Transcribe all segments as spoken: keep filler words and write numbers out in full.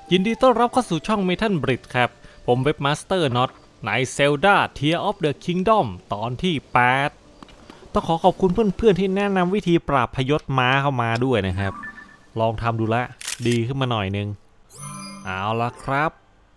ยินดีต้อนรับเข้าสู่ช่อง Metal Brit ครับผมเว็บมาสเตอร์น็อตใน Zelda Tears of the Kingdom ตอนที่แปดต้องขอขอบคุณเพื่อนๆที่แนะนำวิธีปราบพยศม้าเข้ามาด้วยนะครับลองทำดูละดีขึ้นมาหน่อยนึงเอาละครับ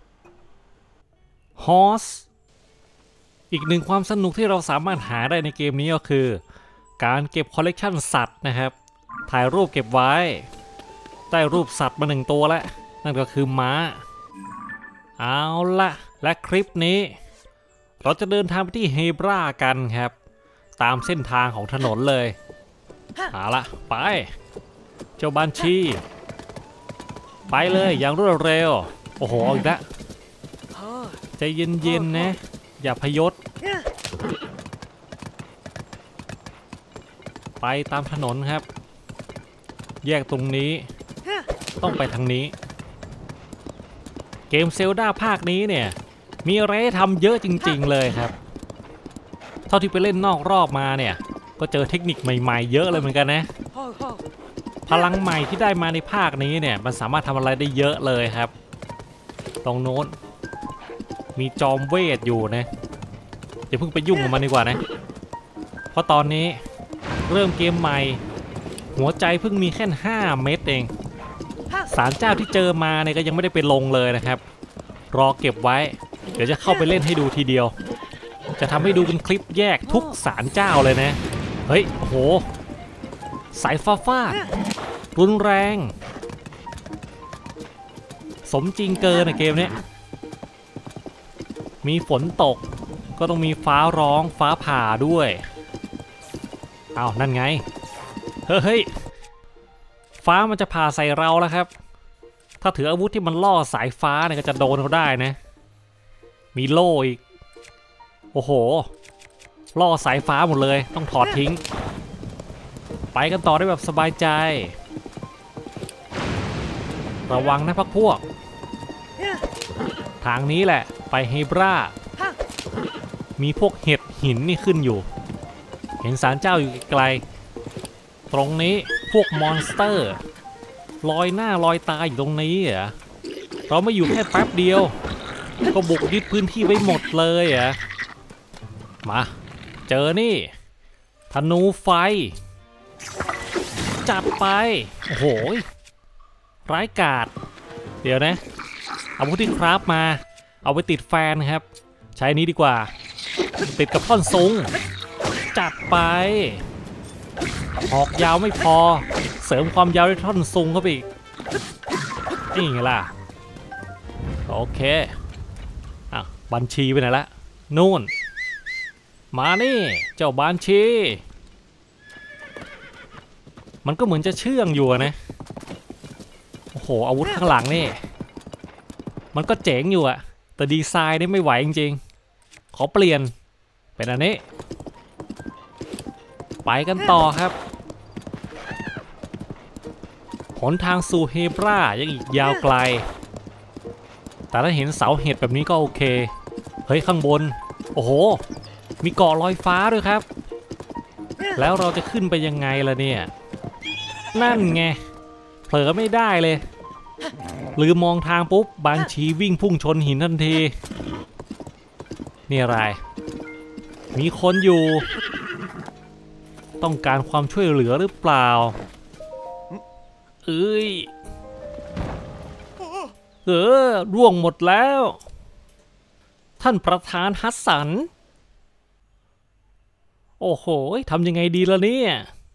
Horse อีกหนึ่งความสนุกที่เราสามารถหาได้ในเกมนี้ก็คือการเก็บคอลเลกชันสัตว์นะครับถ่ายรูปเก็บไว้ได้รูปสัตว์มาหนึ่งตัวแล้วนั่นก็คือม้าเอาละและคลิปนี้เราจะเดินทางไปที่เฮบรากันครับตามเส้นทางของถนนเลยเอาละไปเจ้าบัญชีไปเลยอย่างรวดเร็วโอ้โหอีกแล้วใจเย็นๆนะอย่าพยศไปตามถนนครับแยกตรงนี้ต้องไปทางนี้เกมเซลดาภาคนี้เนี่ยมีอะไรให้ทำเยอะจริงๆเลยครับเท่าที่ไปเล่นนอกรอบมาเนี่ยก็เจอเทคนิคใหม่ๆเยอะเลยเหมือนกันนะพลังใหม่ที่ได้มาในภาคนี้เนี่ยมันสามารถทำอะไรได้เยอะเลยครับตรงโน้นมีจอมเวทอยู่นะอย่าเพิ่งไปยุ่งกับมันดีกว่านะเพราะตอนนี้เริ่มเกมใหม่หัวใจเพิ่งมีแค่ห้าเม็ดเองศาลเจ้าที่เจอมาเนี่ยก็ยังไม่ได้ไปลงเลยนะครับรอเก็บไว้เดี๋ยวจะเข้าไปเล่นให้ดูทีเดียวจะทำให้ดูเป็นคลิปแยกทุกศาลเจ้าเลยนะเฮ้ยโอ้โหสายฟ้าฟาดรุนแรงสมจริงเกินในเกมนี้มีฝนตกก็ต้องมีฟ้าร้องฟ้าผ่าด้วยอ้าวนั่นไงเฮ้ยฟ้ามันจะผ่าใส่เราแล้วครับถ้าถืออาวุธที่มันล่อสายฟ้าเนี่ยก็จะโดนเขาได้นะมีโล่อีกโอ้โหล่อสายฟ้าหมดเลยต้องถอดทิ้งไปกันต่อได้แบบสบายใจระวังนะพักพวกทางนี้แหละไปเฮบรามีพวกเห็ดหินนี่ขึ้นอยู่เห็นศาลเจ้าอยู่ไกลตรงนี้พวกมอนสเตอร์ลอยหน้าลอยตาอยู่ตรงนี้เหรอเราไม่อยู่แค่แป๊บเดียวก็บุกยึดพื้นที่ไว้หมดเลยเหรอมาเจอนี่ธนูไฟจัดไปโอ้โหร้ายกาจเดี๋ยวนะอาวุธที่คราฟมาเอาไปติดแฟนครับใช้นี้ดีกว่าติดกับท่อนซุงจัดไปออกยาวไม่พอเสริมความยาวด้วยท่อนซุงเข้าไปอีกนี่ไงล่ะโอเคอ่ะบัญชีไปไหนละนู่นมานี่เจ้าบัญชีมันก็เหมือนจะเชื่องอยู่นะโอ้โหอาวุธข้างหลังนี่มันก็เจ๋งอยู่อะแต่ดีไซน์นี่ไม่ไหวจริงๆขอเปลี่ยนเป็นอันนี้ไปกันต่อครับหนทางสู่เฮบรายังอีกยาวไกลแต่ถ้าเห็นเสาเห็ดแบบนี้ก็โอเคเฮ้ยข้างบนโอ้โหมีเกาะลอยฟ้าด้วยครับแล้วเราจะขึ้นไปยังไงล่ะเนี่ยนั่นไงเผลอไม่ได้เลยลืมมองทางปุ๊บบานชีวิ่งพุ่งชนหินทันทีนี่อะไรมีคนอยู่ต้องการความช่วยเหลือหรือเปล่าเอ้ยเออร่วงหมดแล้วท่านประธานฮัสสันโอ้โหทำยังไงดีล่ะเนี่ย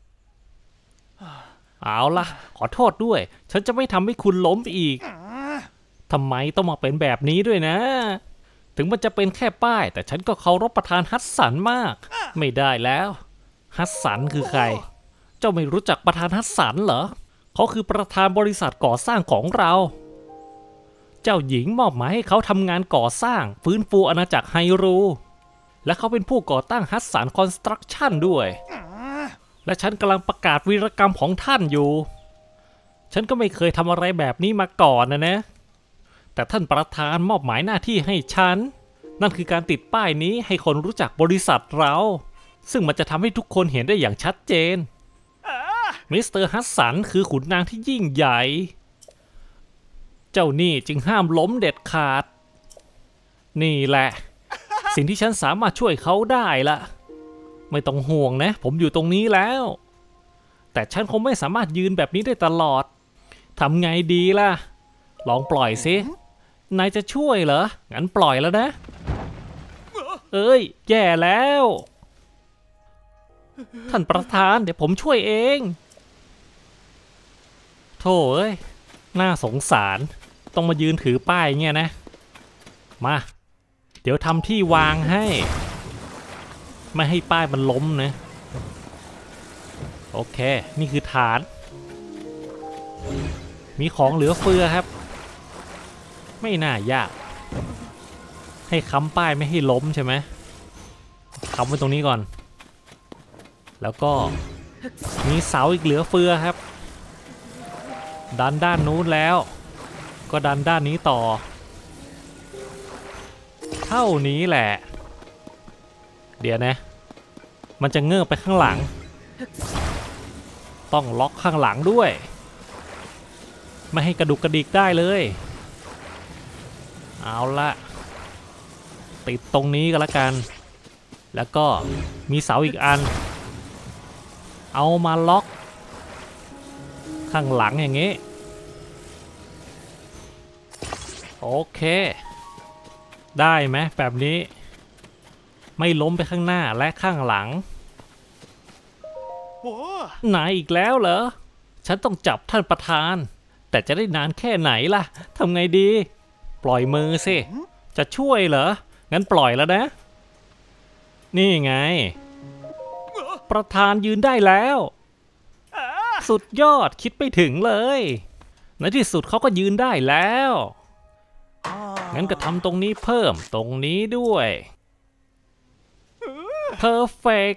เอาล่ะขอโทษด้วยฉันจะไม่ทำให้คุณล้มอีกทำไมต้องมาเป็นแบบนี้ด้วยนะถึงมันจะเป็นแค่ป้ายแต่ฉันก็เคารพประธานฮัสสันมากไม่ได้แล้วฮัสสันคือใครเจ้าไม่รู้จักประธานฮัสสันเหรอเขาคือประธานบริษัทก่อสร้างของเราเจ้าหญิงมอบหมายให้เขาทำงานก่อสร้างฟื้นฟูอาณาจักรไฮรูและเขาเป็นผู้ก่อตั้งฮัสสันคอนสตรักชั่นด้วยและฉันกำลังประกาศวีรกรรมของท่านอยู่ฉันก็ไม่เคยทำอะไรแบบนี้มาก่อนนะนะแต่ท่านประธานมอบหมายหน้าที่ให้ฉันนั่นคือการติดป้ายนี้ให้คนรู้จักบริษัทเราซึ่งมันจะทำให้ทุกคนเห็นได้อย่างชัดเจนมิสเตอร์ฮัสสันคือขุนนางที่ยิ่งใหญ่เจ้านี่จึงห้ามล้มเด็ดขาดนี่แหละสิ่งที่ฉันสามารถช่วยเขาได้ละไม่ต้องห่วงนะผมอยู่ตรงนี้แล้วแต่ฉันคงไม่สามารถยืนแบบนี้ได้ตลอดทำไงดีล่ะลองปล่อยสินายจะช่วยเหรองั้นปล่อยแล้วนะเอ้ยแย่แล้วท่านประธานเดี๋ยวผมช่วยเองโธ่เอ้ยน่าสงสารต้องมายืนถือป้ายเงี้ยนะมาเดี๋ยวทำที่วางให้ไม่ให้ป้ายมันล้มนะโอเคนี่คือฐานมีของเหลือเฟือครับไม่น่ายากให้ค้ำป้ายไม่ให้ล้มใช่ไหมค้ำไว้ตรงนี้ก่อนแล้วก็มีเสาอีกเหลือเฟือครับดันด้านนู้นแล้วก็ดันด้านนี้ต่อเท่านี้แหละเดี๋ยวนะมันจะเงือบไปข้างหลังต้องล็อกข้างหลังด้วยไม่ให้กระดุกกระดิกได้เลยเอาละติดตรงนี้ก็แล้วกันแล้วก็มีเสาอีกอันเอามาล็อกข้างหลังอย่างนี้โอเคได้ไหมแบบนี้ไม่ล้มไปข้างหน้าและข้างหลังนายอีกแล้วเหรอฉันต้องจับท่านประธานแต่จะได้นานแค่ไหนล่ะทำไงดีปล่อยมือสิจะช่วยเหรองั้นปล่อยแล้วนะนี่ไงประธานยืนได้แล้วสุดยอดคิดไปถึงเลยในที่สุดเขาก็ยืนได้แล้วงั้นก็ทำตรงนี้เพิ่มตรงนี้ด้วย Perfect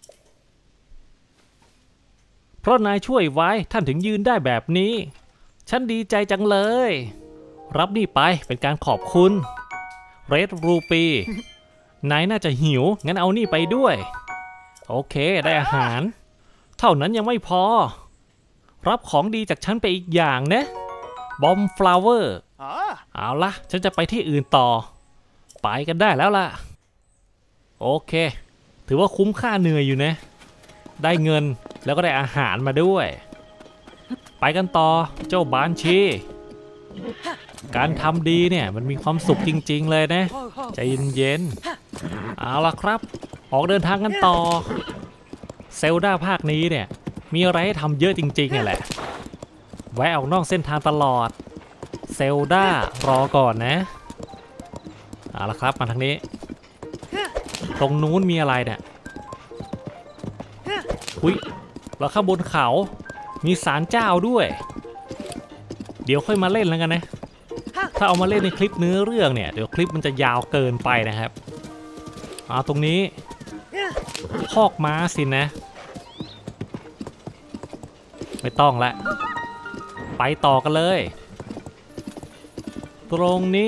เพราะนายช่วยไว้ท่านถึงยืนได้แบบนี้ฉันดีใจจังเลยรับนี่ไปเป็นการขอบคุณเรดรูปีนายน่าจะหิวงั้นเอานี่ไปด้วยโอเคได้อาหารเท่านั้นยังไม่พอรับของดีจากฉันไปอีกอย่างนะบอมฟลาวเวอร์เอาละฉันจะไปที่อื่นต่อไปกันได้แล้วล่ะโอเคถือว่าคุ้มค่าเหนื่อยอยู่นะได้เงินแล้วก็ได้อาหารมาด้วยไปกันต่อเจ้าบานชีการทำดีเนี่ยมันมีความสุขจริงๆเลยนะใจเย็นๆเอาล่ะครับออกเดินทางกันต่อเซลดาภาคนี้เนี่ยมีอะไรให้ทำเยอะจริงๆนี่แหละแวะออกนอกเส้นทางตลอดเซลดารอก่อนนะเอาล่ะครับมาทางนี้ตรงนู้นมีอะไรเนี่ยอุ้ยแล้วข้างบนเขามีศาลเจ้าด้วยเดี๋ยวค่อยมาเล่นแล้วกันนะถ้าเอามาเล่นในคลิปเนื้อเรื่องเนี่ยเดี๋ยวคลิปมันจะยาวเกินไปนะครับเอาตรงนี้คอกม้าสินะไม่ต้องละไปต่อกันเลยตรงนี้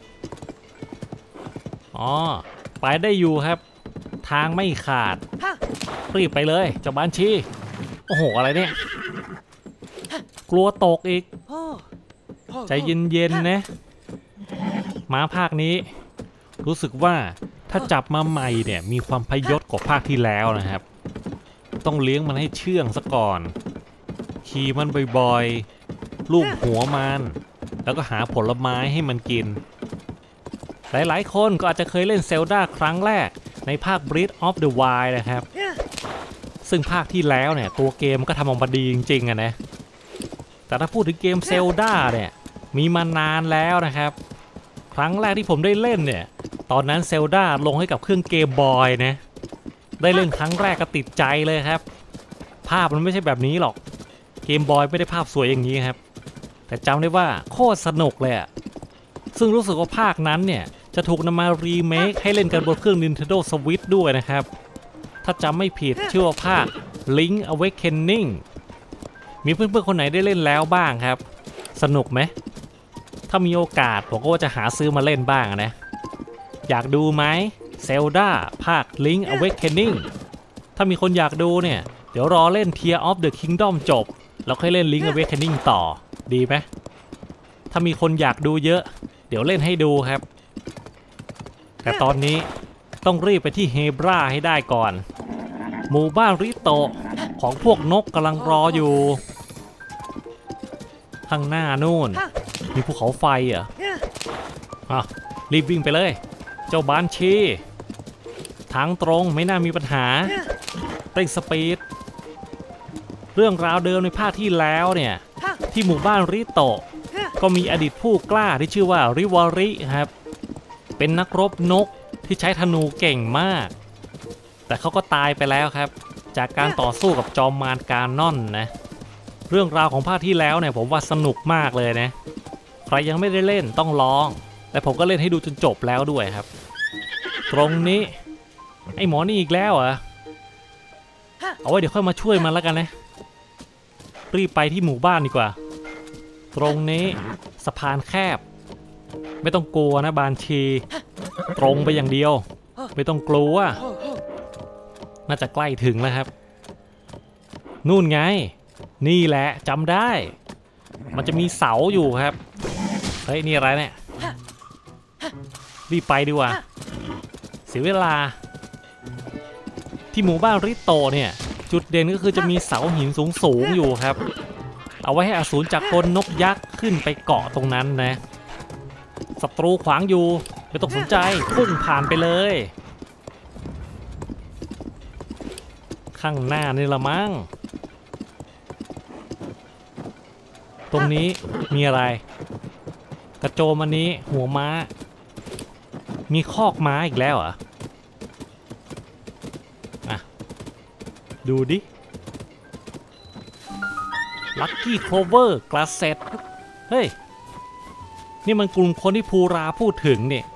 อ๋อไปได้อยู่ครับทางไม่ขาดรีบไปเลยเจ้าบ้านชีโอ้โหอะไรเนี่ยกลัวตกอีกใจเย็นๆนะม้าภาคนี้รู้สึกว่าถ้าจับมาใหม่เนี่ยมีความพยศกว่าภาคที่แล้วนะครับต้องเลี้ยงมันให้เชื่องซะก่อนขี่มันบ่อยๆลูบหัวมันแล้วก็หาผลไม้ให้มันกินหลายๆคนก็อาจจะเคยเล่นเซลดาครั้งแรกในภาค Breath of the Wild นะครับซึ่งภาคที่แล้วเนี่ยตัวเกมก็ทำออกมาดีจริงๆอะนะแต่ถ้าพูดถึงเกมเซลดาเนี่ยมีมานานแล้วนะครับครั้งแรกที่ผมได้เล่นเนี่ยตอนนั้นเซลดาลงให้กับเครื่องเกมบอยนะได้เล่นครั้งแรกก็ติดใจเลยครับภาพมันไม่ใช่แบบนี้หรอกเกมบอยไม่ได้ภาพสวยอย่างนี้ครับแต่จำได้ว่าโคตรสนุกเลยอะซึ่งรู้สึกว่าภาคนั้นเนี่ยจะถูกนำมารีเมคให้เล่นกันบนเครื่อง Nintendo Switch ด้วยนะครับถ้าจำไม่ผิดชื่อว่าภาค Link Awakening มีเพื่อนๆคนไหนได้เล่นแล้วบ้างครับสนุกไหมถ้ามีโอกาสผมก็ว่าจะหาซื้อมาเล่นบ้างนะอยากดูไหม Zelda ภาค Link Awakening ถ้ามีคนอยากดูเนี่ยเดี๋ยวรอเล่น Tears of the Kingdom จบแล้วค่อยเล่น Link Awakening ต่อดีไหมถ้ามีคนอยากดูเยอะเดี๋ยวเล่นให้ดูครับแต่ตอนนี้ต้องรีบไปที่เฮบราให้ได้ก่อนหมู่บ้านริโตะของพวกนกกำลังรออยู่ข้างหน้านู่นมีภูเขาไฟเหรออ่ะรีบวิ่งไปเลยเจ้าบานชีทางตรงไม่น่ามีปัญหาเร่งสปีดเรื่องราวเดิมในภาคที่แล้วเนี่ยที่หมู่บ้านริโตะก็มีอดีตผู้กล้าที่ชื่อว่าริวาริครับเป็นนักรบนกที่ใช้ธนูเก่งมากแต่เขาก็ตายไปแล้วครับจากการต่อสู้กับจอมมารกานอนนะเรื่องราวของภาคที่แล้วเนี่ยผมว่าสนุกมากเลยนะใครยังไม่ได้เล่นต้องลองแต่ผมก็เล่นให้ดูจนจบแล้วด้วยครับตรงนี้ไอ้หมอนี่อีกแล้วเหรอเอาไว้เดี๋ยวค่อยมาช่วยมันแล้วกันนะรีบไปที่หมู่บ้านดีกว่าตรงนี้สะพานแคบไม่ต้องกลัวนะบานชีตรงไปอย่างเดียวไม่ต้องกลัวน่าจะใกล้ถึงแล้วครับนู่นไงนี่แหละจำได้มันจะมีเสาอยู่ครับเฮ้ยนี่อะไรเนี่ยรีบไปดีกว่าเสียเวลาที่หมู่บ้านริโตเนี่ยจุดเด่นก็คือจะมีเสาหินสูงๆอยู่ครับเอาไว้ให้อสูรจากกลนกยักษ์ขึ้นไปเกาะตรงนั้นนะศัตรูขวางอยู่ไม่ต้องสนใจพุ่งผ่านไปเลยข้างหน้านี่ละมั้งตรงนี้มีอะไรกระโจมอันนี้หัวม้ามีคอกม้าอีกแล้วเหรออ่ะดูดิลัคกี้โคลเวอร์กลาสเซ็ตเฮ้ยนี่มันกลุ่มคนที่ภูราพูดถึงเนี่ย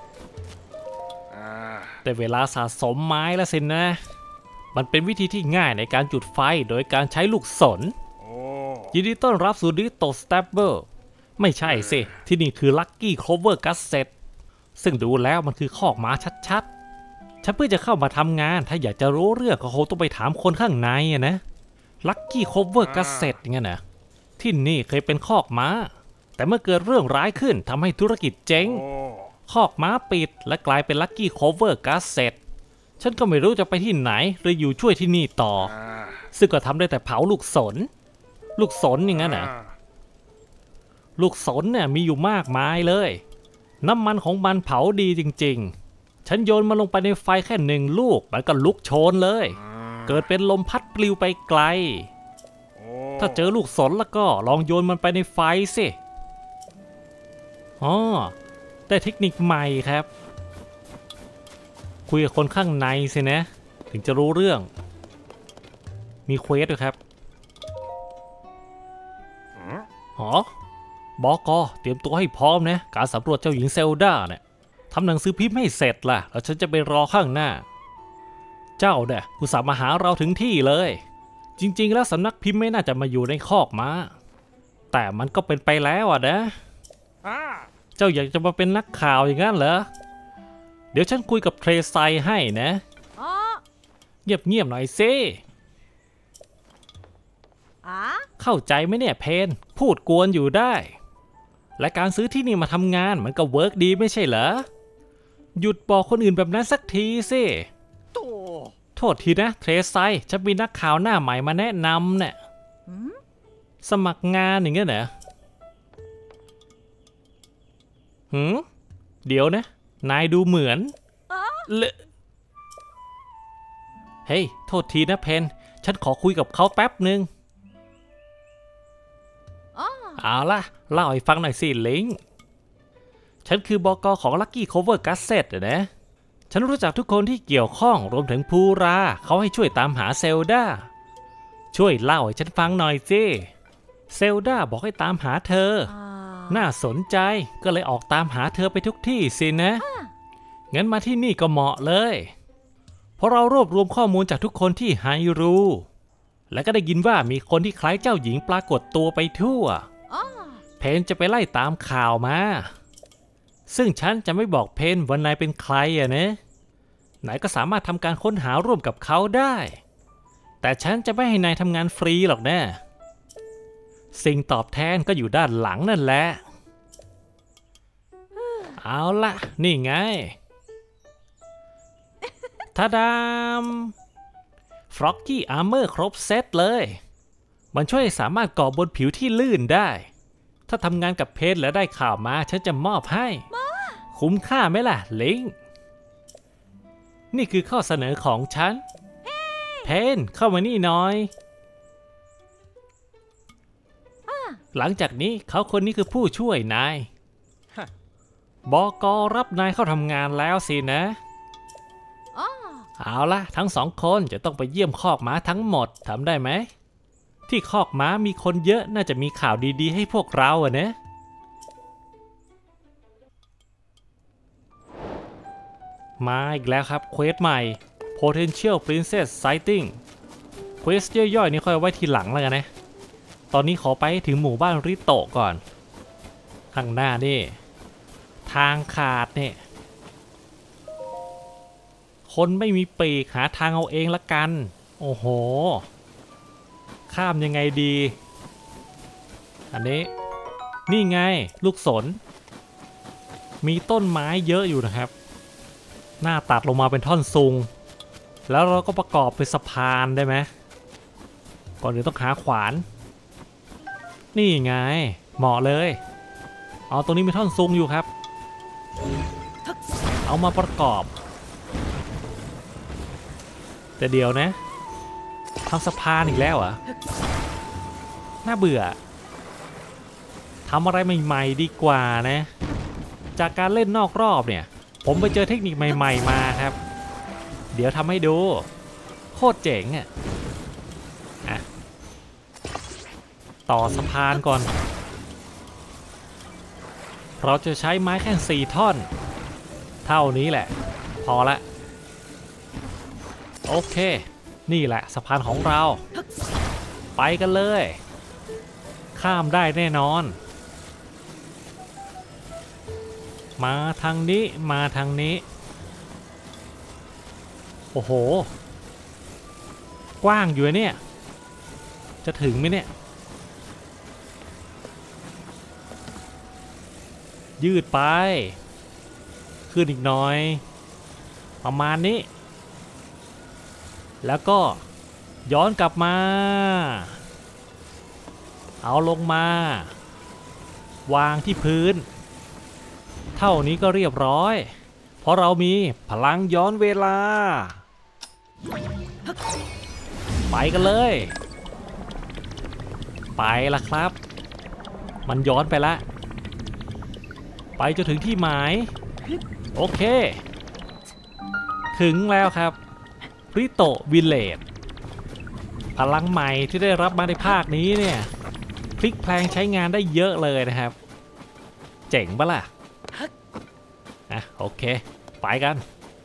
แต่เวลาสะสมไม้แล้วสินะมันเป็นวิธีที่ง่ายในการจุดไฟโดยการใช้ลูกศรยินดีต้อนรับสู่ดิโตสแตปเปอร์ไม่ใช่สิที่นี่คือลัคกี้โคลเวอร์กลาสเซ็ตซึ่งดูแล้วมันคือคอกม้าชัดๆฉันเพื่อจะเข้ามาทำงานถ้าอยากจะรู้เรื่องก็คงต้องไปถามคนข้างในอะนะลัคกี้โคลเวอร์กลาสเซ็ตอย่างเงี้ยนะที่นี่เคยเป็นคอกม้าแต่เมื่อเกิดเรื่องร้ายขึ้นทำให้ธุรกิจเจ๊งคอกม้าปิดและกลายเป็นลัคกี้โคลเวอร์กลาสเซ็ตฉันก็ไม่รู้จะไปที่ไหนหรืออยู่ช่วยที่นี่ต่อซึ่งก็ทำได้แต่เผาลูกศรลูกศรอย่างนั้นนะลูกศรเนี่ยมีอยู่มากมายเลยน้ำมันของมันเผาดีจริงๆฉันโยนมันลงไปในไฟแค่หนึ่งลูกมันก็ลุกโชนเลยเกิดเป็นลมพัดปลิวไปไกลถ้าเจอลูกศรแล้วก็ลองโยนมันไปในไฟสิอ๋อได้เทคนิคใหม่ครับคุยกับคนข้างในสินะถึงจะรู้เรื่องมีเควสด้วยครับอ๋อบอกอเตรียมตัวให้พร้อมนะการสำรวจเจ้าหญิงเซลดาเนี่ยทำหนังสือพิมพ์ให้เสร็จล่ะแล้วฉันจะไปรอข้างหน้าเจ้าเนี่ยอุตส่าห์มาหาเราถึงที่เลยจริงๆแล้วสำนักพิมพ์ไม่น่าจะมาอยู่ในคอกม้าแต่มันก็เป็นไปแล้วอ่ะนะเจ้าอยากจะมาเป็นนักข่าวอย่างนั้นเหรอเดี๋ยวฉันคุยกับเทรไซให้นะเงียบๆหน่อยซิเข้าใจไหมเนี่ยเพนพูดกวนอยู่ได้และการซื้อที่นี่มาทำงานมันก็เวิร์กดีไม่ใช่เหรอหยุดบอกคนอื่นแบบนั้นสักทีสิโทษทีนะเทรไซฉันมีนักข่าวหน้าใหม่มาแนะนำเนี่ยสมัครงานอย่างเงี้ยเหรอหืมเดี๋ยวนะนายดูเหมือนเลเฮ้ยโทษทีนะเพนฉันขอคุยกับเขาแป๊บหนึ่งเอาล่ะเล่าให้ฟังหน่อยสิลิงฉันคือบอก ของ Lucky Cover Gazette นะฉันรู้จักทุกคนที่เกี่ยวข้องรวมถึงภูราเขาให้ช่วยตามหาเซลดาช่วยเล่าให้ฉันฟังหน่อยสิเซลดาบอกให้ตามหาเธอน่าสนใจก็เลยออกตามหาเธอไปทุกที่สินะงั้นมาที่นี่ก็เหมาะเลยเพราะเรารวบรวมข้อมูลจากทุกคนที่ไฮรูและก็ได้ยินว่ามีคนที่คล้ายเจ้าหญิงปรากฏตัวไปทั่วเพนจะไปไล่ตามข่าวมาซึ่งฉันจะไม่บอกเพนว่านายเป็นใครอะนะนายก็สามารถทำการค้นหาร่วมกับเขาได้แต่ฉันจะไม่ให้นายทำงานฟรีหรอกนะสิ่งตอบแทนก็อยู่ด้านหลังนั่นแหละเอาละนี่ไงทาดามฟล็อกกี้อาร์เมอร์ครบเซตเลยมันช่วยสามารถก่อบนผิวที่ลื่นได้ถ้าทำงานกับเพนแล้วได้ข่าวมาฉันจะมอบให้คุ้มค่าไหมล่ะลิงนี่คือข้อเสนอของฉันเพนเข้ามานี่หน่อยหลังจากนี้เขาคนนี้คือผู้ช่วยนายบก.รับนายเข้าทำงานแล้วสินะเอาละทั้งสองคนจะต้องไปเยี่ยมคอกม้าทั้งหมดทำได้ไหมที่คอกม้ามีคนเยอะน่าจะมีข่าวดีๆให้พวกเราอะนะมาอีกแล้วครับเควสใหม่ Potential Princess Sighting เควสย่อยๆนี่ค่อยไว้ทีหลังแล้วกันนะตอนนี้ขอไปถึงหมู่บ้านริโตะก่อนข้างหน้านี่ทางขาดเนี่ยคนไม่มีปีกหาทางเอาเองละกันโอ้โหข้ามยังไงดีอันนี้นี่ไงลูกสนมีต้นไม้เยอะอยู่นะครับหน้าตัดลงมาเป็นท่อนซุงแล้วเราก็ประกอบเป็นสะพานได้ไหมก่อนอื่นต้องหาขวานนี่ไงเหมาะเลยเอาตรงนี้มีท่อนซุงอยู่ครับเอามาประกอบแต่เดี๋ยวนะทำสะพานอีกแล้วเหรอน่าเบื่อทำอะไรใหม่ๆดีกว่านะจากการเล่นนอกรอบเนี่ยผมไปเจอเทคนิคใหม่ๆมาครับเดี๋ยวทำให้ดูโคตรเจ๋งอ่ะอ่ะต่อสะพานก่อนเราจะใช้ไม้แค่สี่ท่อนเท่านี้แหละพอละโอเคนี่แหละสะพานของเราไปกันเลยข้ามได้แน่นอนมาทางนี้มาทางนี้โอ้โหกว้างอยู่เนี่ยจะถึงไหมเนี่ยยืดไปขึ้นอีกหน่อยประมาณนี้แล้วก็ย้อนกลับมาเอาลงมาวางที่พื้นเท่านี้ก็เรียบร้อยเพราะเรามีพลังย้อนเวลาไปกันเลยไปละครับมันย้อนไปละไปจนถึงที่หมายโอเคถึงแล้วครับริโตะวิลเลจพลังใหม่ที่ได้รับมาในภาคนี้เนี่ยพลิกแพลงใช้งานได้เยอะเลยนะครับเจ๋งปะล่ะอ่ะโอเคไปกัน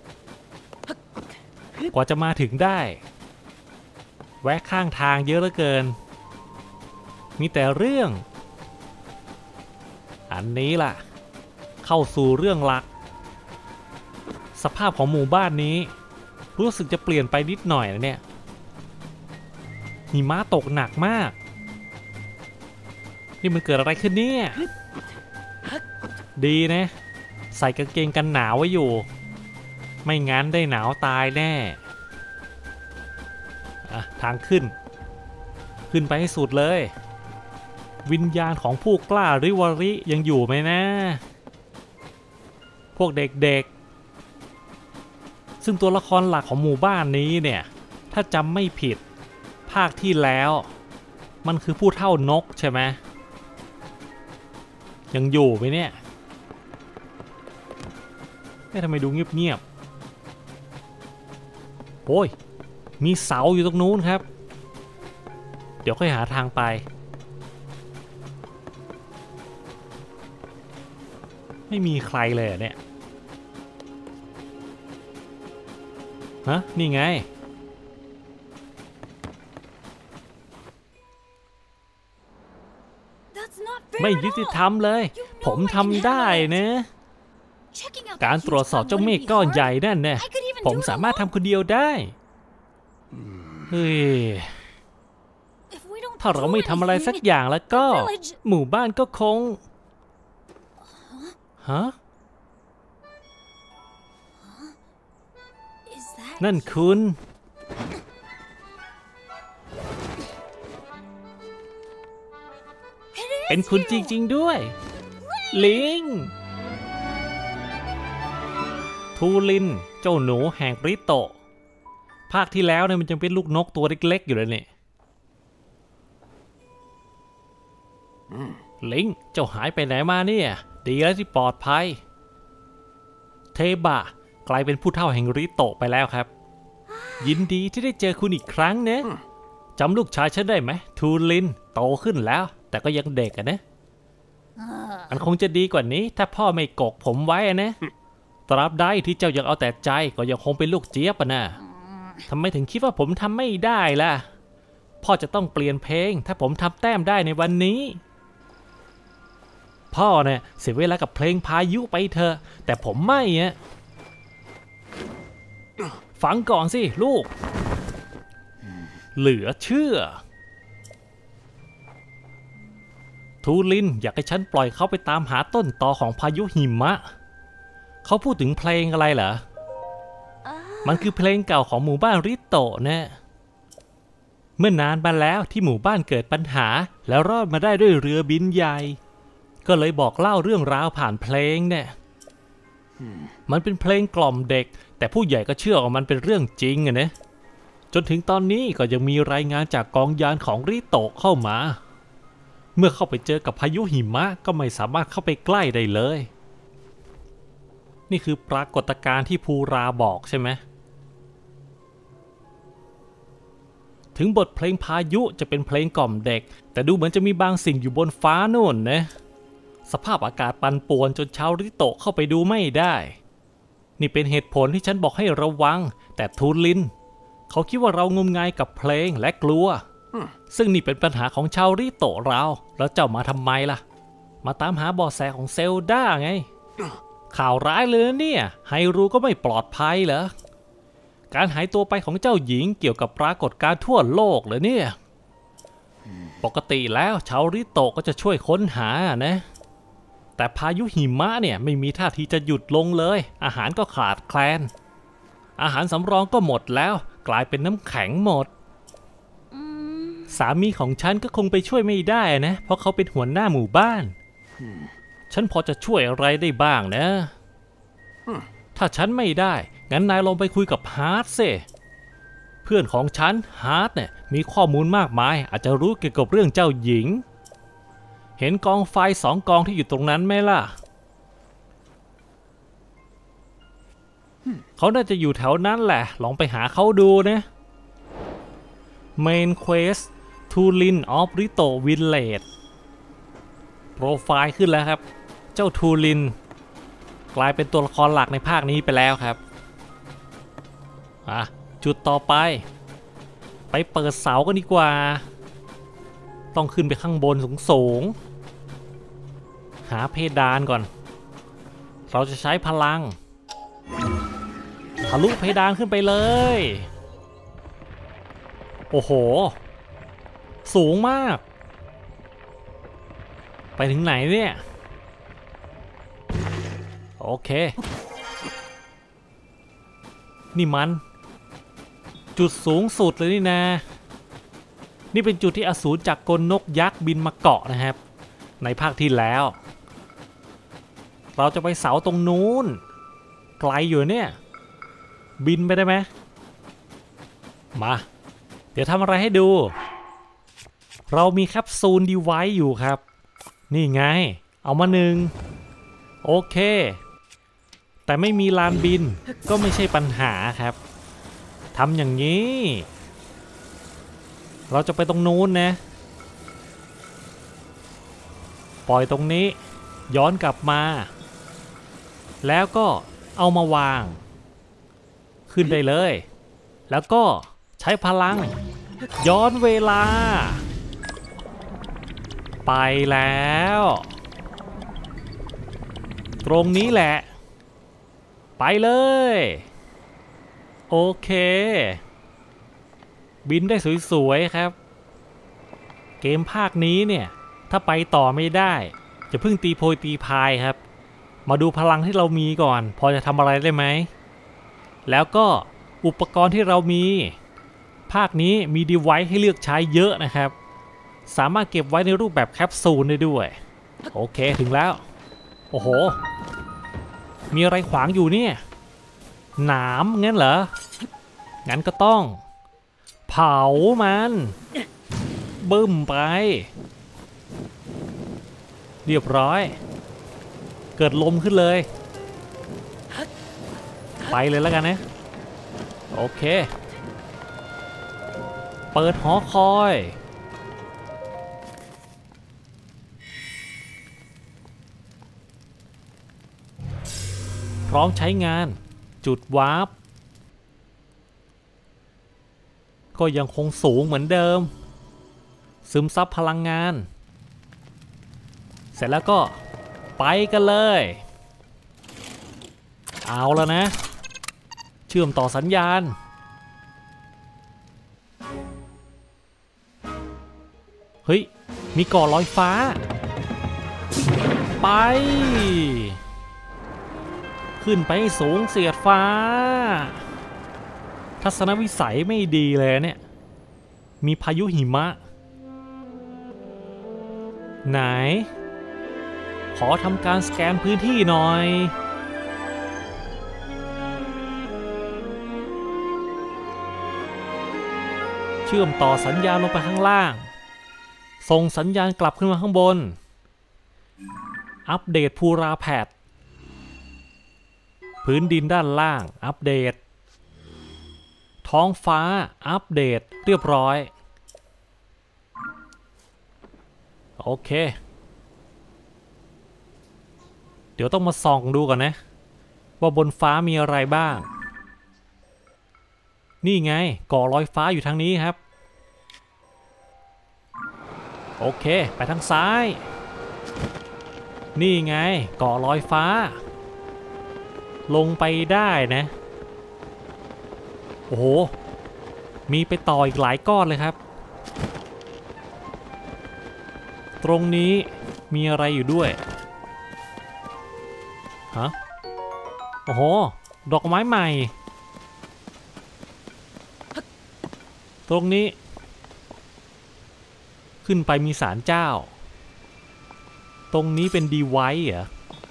กว่าจะมาถึงได้แวะข้างทางเยอะเหลือเกินมีแต่เรื่องอันนี้ล่ะเข้าสู่เรื่องหลักสภาพของหมู่บ้านนี้รู้สึกจะเปลี่ยนไปนิดหน่อยนะเนี่ยหิมะตกหนักมากนี่มันเกิดอะไรขึ้นเนี่ยดีนะใส่กางเกงกันหนาวไว้อยู่ไม่งั้นได้หนาวตายแน่อ่ะทางขึ้นขึ้นไปให้สุดเลยวิญญาณของผู้กล้าริวาริยังอยู่ไหมนะพวกเด็กๆซึ่งตัวละครหลักของหมู่บ้านนี้เนี่ยถ้าจำไม่ผิดภาคที่แล้วมันคือผู้เฒ่านกใช่ไหมยังอยู่ไหมเนี่ยทำไมดูเงียบๆโอ้ยมีเสาอยู่ตรงนู้นครับเดี๋ยวค่อยหาทางไปไม่มีใครเลยเนี่ยฮะนี่ไงไม่ยุติธรรมเลยผมทำได้นะการตรวจสอบเจ้าเมฆก้อนใหญ่นั่นเนี่ยผมสามารถทำคนเดียวได้เฮ้ยถ้าเราไม่ทำอะไรสักอย่างแล้วก็หมู่บ้านก็คงฮะนั่นคุณเป็นคุณจริงๆด้วยลิงทูลินเจ้าหนูแห่งริโตะภาคที่แล้วเนี่ยมันยังเป็นลูกนกตัวเล็กๆอยู่เลยเนี่ยลิงเจ้าหายไปไหนมาเนี่ยดีแล้วที่ปลอดภัยเทบะกลายเป็นผู้เฒ่าแห่งริโตะไปแล้วครับยินดีที่ได้เจอคุณอีกครั้งนะจำลูกชายฉันได้ไหมทูลินโตขึ้นแล้วแต่ก็ยังเด็กอะนะมันคงจะดีกว่านี้ถ้าพ่อไม่กกผมไว้นะตราบใดที่เจ้ายังเอาแต่ใจก็ยังคงเป็นลูกเจี๊ยบนะทำไมถึงคิดว่าผมทำไม่ได้ล่ะพ่อจะต้องเปลี่ยนเพลงถ้าผมทำแต้มได้ในวันนี้พ่อเนี่ยเสียเวลากับเพลงพายุไปเถอะแต่ผมไม่อะฟังก่อนสิลูกเหลือเชื่อทูลินอยากให้ฉันปล่อยเขาไปตามหาต้นตอของพายุหิมะเขาพูดถึงเพลงอะไรเหรอมันคือเพลงเก่าของหมู่บ้านริโตะนะเมื่อนานมาแล้วที่หมู่บ้านเกิดปัญหาแล้วรอดมาได้ด้วยเรือบินใหญ่ก็เลยบอกเล่าเรื่องราวผ่านเพลงเนี่ยมันเป็นเพลงกล่อมเด็กแต่ผู้ใหญ่ก็เชื่อว่ามันเป็นเรื่องจริงอะนะจนถึงตอนนี้ก็ยังมีรายงานจากกองยานของริโตะเข้ามาเมื่อเข้าไปเจอกับพายุหิมะก็ไม่สามารถเข้าไปใกล้ได้เลยนี่คือปรากฏการณ์ที่ภูราบอกใช่ไหมถึงบทเพลงพายุจะเป็นเพลงกล่อมเด็กแต่ดูเหมือนจะมีบางสิ่งอยู่บนฟ้าโน่นนะสภาพอากาศปั่นป่วนจนชาวริโตะเข้าไปดูไม่ได้นี่เป็นเหตุผลที่ฉันบอกให้ระวังแต่ทูลินเขาคิดว่าเรางมงายกับเพลงและกลัวซึ่งนี่เป็นปัญหาของชาวริโตะเราแล้วเจ้ามาทำไมล่ะมาตามหาเบาะแสของเซลดาไงข่าวร้ายเลยเนี่ยไฮรูก็ไม่ปลอดภัยเหรอการหายตัวไปของเจ้าหญิงเกี่ยวกับปรากฏการณ์ทั่วโลกเลยเนี่ยปกติแล้วชาวริโตะก็จะช่วยค้นหานะแต่พายุหิมะเนี่ยไม่มีท่าทีจะหยุดลงเลยอาหารก็ขาดแคลนอาหารสำรองก็หมดแล้วกลายเป็นน้ำแข็งหมดสามีของฉันก็คงไปช่วยไม่ได้นะเพราะเขาเป็นหัวหน้าหมู่บ้านฉันพอจะช่วยอะไรได้บ้างนะถ้าฉันไม่ได้งั้นนายลองไปคุยกับฮาร์ดสิเพื่อนของฉันฮาร์ดเนี่ยมีข้อมูลมากมายอาจจะรู้เกี่ยวกับเรื่องเจ้าหญิงเห็นกองไฟสองกองที่อยู่ตรงนั้นไหมล่ะเขาน่าจะอยู่แถวนั้นแหละลองไปหาเขาดูนะ Main Quest Tulin of Rito Village โปรไฟล์ขึ้นแล้วครับเจ้าทูลินกลายเป็นตัวละครหลักในภาคนี้ไปแล้วครับอ่ะจุดต่อไปไปเปิดเสากันดีกว่าต้องขึ้นไปข้างบนสูงๆหาเพดานก่อนเราจะใช้พลังทะลุเพดานขึ้นไปเลยโอ้โหสูงมากไปถึงไหนเนี่ยโอเคนี่มันจุดสูงสุดเลยนี่นะนี่เป็นจุดที่อสูรจากกลนกยักษ์บินมาเกาะนะครับในภาคที่แล้วเราจะไปเสาตรงนู้นไกลอยู่เนี่ยบินไปได้ไหมมาเดี๋ยวทำอะไรให้ดูเรามีแคปซูลดีไวซ์อยู่ครับนี่ไงเอามาหนึ่งโอเคแต่ไม่มีลานบินก็ไม่ใช่ปัญหาครับทำอย่างนี้เราจะไปตรงนู้นนะปล่อยตรงนี้ย้อนกลับมาแล้วก็เอามาวางขึ้นได้เลยแล้วก็ใช้พลังย้อนเวลาไปแล้วตรงนี้แหละไปเลยโอเคบินได้สวยๆครับเกมภาคนี้เนี่ยถ้าไปต่อไม่ได้จะเพิ่งตีโพยตีพายครับมาดูพลังที่เรามีก่อนพอจะทำอะไรได้ไหมแล้วก็อุปกรณ์ที่เรามีภาคนี้มี device ให้เลือกใช้เยอะนะครับสามารถเก็บไว้ในรูปแบบแคปซูลได้ด้วยโอเคถึงแล้วโอ้โหมีอะไรขวางอยู่เนี่ยหนามงั้นเหรองั้นก็ต้องเผามันบึ้มไปเรียบร้อยเกิดลมขึ้นเลยไปเลยแล้วกันนะโอเคเปิดหอคอยพร้อมใช้งานจุดวาร์ปก็ยังคงสูงเหมือนเดิมซึมซับพลังงานเสร็จแล้วก็ไปกันเลยเอาแล้วนะเชื่อมต่อสัญญาณเฮ้ยมีก่อลอยฟ้าไปขึ้นไปสูงเสียดฟ้าทัศนวิสัยไม่ดีเลยเนี่ยมีพายุหิมะไหนขอทำการสแกนพื้นที่หน่อยเชื่อมต่อสัญญาณลงไปข้างล่างส่งสัญญาณกลับขึ้นมาข้างบนอัปเดตภูราแพทพื้นดินด้านล่างอัปเดตท้องฟ้าอัปเดตเรียบร้อยโอเคเดี๋ยวต้องมาส่องดูก่อนนะว่าบนฟ้ามีอะไรบ้างนี่ไงก่อลอยฟ้าอยู่ทางนี้ครับโอเคไปทางซ้ายนี่ไงก่อลอยฟ้าลงไปได้นะโอ้โหมีไปต่ออีกหลายก้อนเลยครับตรงนี้มีอะไรอยู่ด้วยฮะโอ้โหดอกไม้ใหม่ตรงนี้ขึ้นไปมีศาลเจ้าตรงนี้เป็นดีไวซ์เหรอ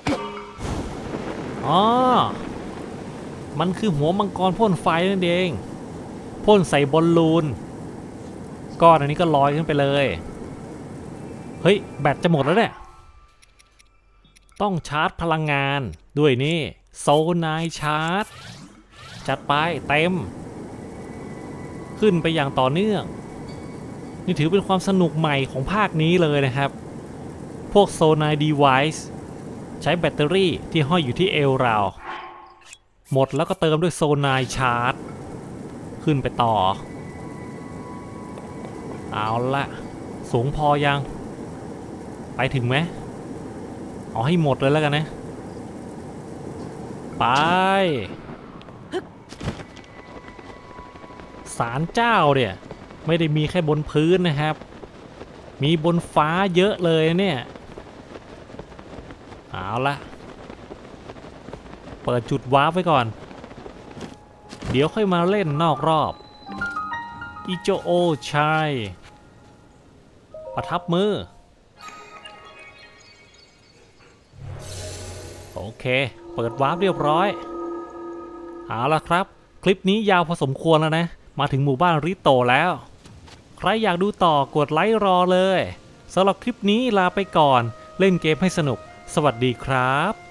อ๋อมันคือหัวมังกรพ่นไฟนั่นเองพ่นใส่บอลลูนก้อนอันนี้ก็ลอยขึ้นไปเลยเฮ้ยแบตจะหมดแล้วเนี่ยต้องชาร์จพลังงานด้วยนี่โซนายชาร์จจัดไปเต็มขึ้นไปอย่างต่อเนื่องนี่ถือเป็นความสนุกใหม่ของภาคนี้เลยนะครับพวกโซนายดีไวซ์ใช้แบตเตอรี่ที่ห้อยอยู่ที่เอวเราหมดแล้วก็เติมด้วยโซนายชาร์จขึ้นไปต่อเอาละสูงพอยังไปถึงไหมเอาให้หมดเลยแล้วกันนะไปศาลเจ้าเนี่ยไม่ได้มีแค่บนพื้นนะครับมีบนฟ้าเยอะเลยเนี่ยเอาละเปิดจุดวาร์ปไว้ก่อนเดี๋ยวค่อยมาเล่นนอกรอบอิโจโอชัยประทับมือโอเคเปิดวาร์ปเรียบร้อยเอาละครับคลิปนี้ยาวพอสมควรแล้วนะมาถึงหมู่บ้านริโตแล้วใครอยากดูต่อกดไลค์รอเลยสำหรับคลิปนี้ลาไปก่อนเล่นเกมให้สนุกสวัสดีครับ